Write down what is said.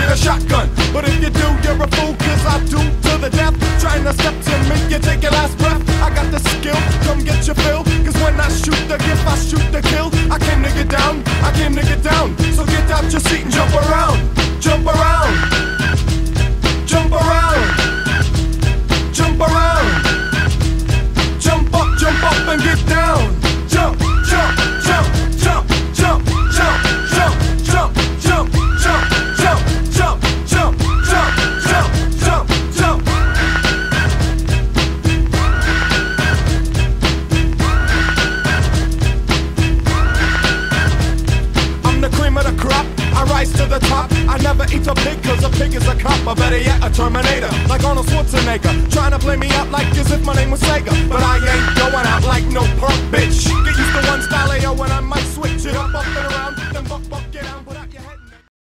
a shotgun. But if you do, you're a fool, cause I do to the death. Trying to step to me, you take your last breath. I got the skill, come get your fill. Cause when I shoot the gift, I shoot the kill. I came to get down, I came to get down. So get out your seat and jump around. Jump around. Jump around. Jump around. Jump up and get down. Jump, jump, jump, jump, jump, jump, jump, jump, jump, jump, jump, jump, jump, jump, jump, jump, jump. I'm the cream of the crop, I rise to the top. I never eat a pig cause a pig is a cop. Or better yet, a Terminator, like Arnold Schwarzenegger. Trying to play me out like as if my name was Sega. But